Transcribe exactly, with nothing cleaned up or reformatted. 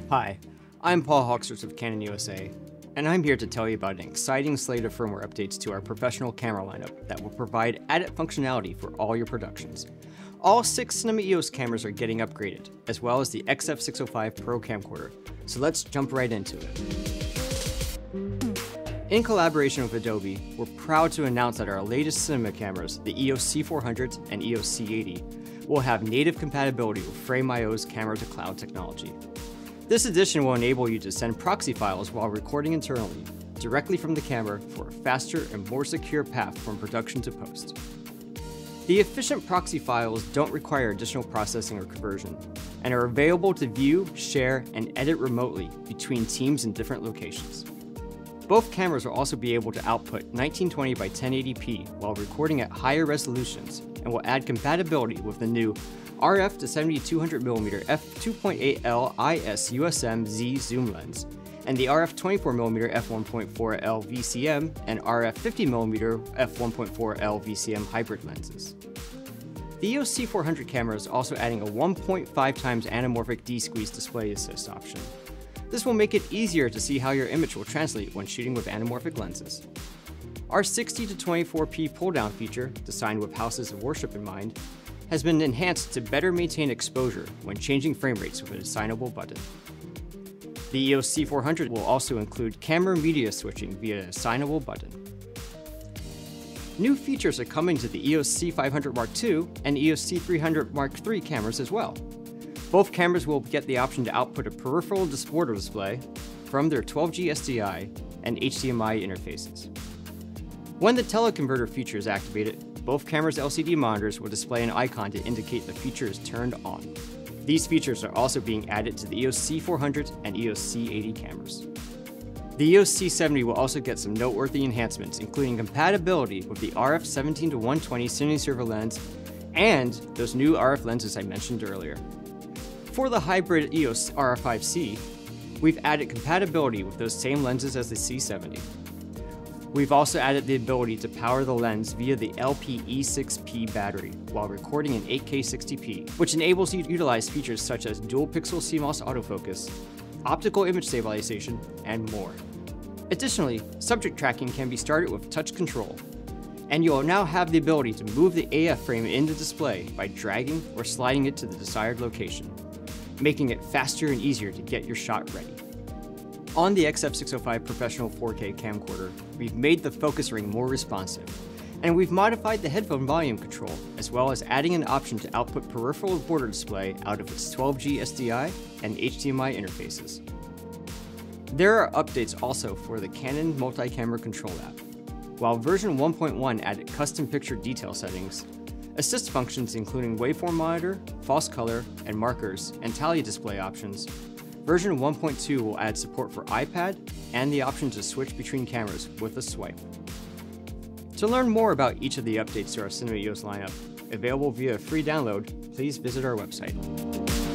Hi, I'm Paul Hawksworth of Canon U S A, and I'm here to tell you about an exciting slate of firmware updates to our professional camera lineup that will provide added functionality for all your productions. All six Cinema E O S cameras are getting upgraded, as well as the X F six oh five Pro camcorder, so let's jump right into it. In collaboration with Adobe, we're proud to announce that our latest cinema cameras, the E O S C four hundred and E O S C eighty, will have native compatibility with Firmware's camera-to-cloud technology. This addition will enable you to send proxy files while recording internally, directly from the camera for a faster and more secure path from production to post. The efficient proxy files don't require additional processing or conversion, and are available to view, share, and edit remotely between teams in different locations. Both cameras will also be able to output nineteen twenty by ten eighty p while recording at higher resolutions, and will add compatibility with the new R F to seventy-two hundred millimeter f two point eight L I S U S M Z zoom lens, and the R F twenty-four millimeter f one point four L V C M and R F fifty millimeter f one point four L V C M hybrid lenses. The E O S C four hundred camera is also adding a one point five times anamorphic D-squeeze display assist option. This will make it easier to see how your image will translate when shooting with anamorphic lenses. Our sixty to twenty-four p pull-down feature, designed with houses of worship in mind, has been enhanced to better maintain exposure when changing frame rates with an assignable button. The E O S C four hundred will also include camera media switching via an assignable button. New features are coming to the E O S C five hundred Mark two and E O S C three hundred Mark three cameras as well. Both cameras will get the option to output a peripheral border display from their twelve G S D I and H D M I interfaces. When the teleconverter feature is activated, both cameras' L C D monitors will display an icon to indicate the feature is turned on. These features are also being added to the E O S C four hundred and E O S C eighty cameras. The E O S C seventy will also get some noteworthy enhancements, including compatibility with the R F seventeen to one twenty CineServer lens and those new R F lenses I mentioned earlier. For the hybrid E O S R F five C, we've added compatibility with those same lenses as the C seventy. We've also added the ability to power the lens via the L P E six P battery while recording in eight K sixty p, which enables you to utilize features such as dual-pixel C MOS autofocus, optical image stabilization, and more. Additionally, subject tracking can be started with touch control, and you'll now have the ability to move the A F frame in the display by dragging or sliding it to the desired location, making it faster and easier to get your shot ready. On the X F six oh five Professional four K camcorder, we've made the focus ring more responsive, and we've modified the headphone volume control, as well as adding an option to output peripheral border display out of its twelve G S D I and H D M I interfaces. There are updates also for the Canon Multi-camera Control app. While version one point one added custom picture detail settings, assist functions including waveform monitor, false color, and markers, and tally display options, version one point two will add support for iPad and the option to switch between cameras with a swipe. To learn more about each of the updates to our Cinema E O S lineup, available via a free download, please visit our website.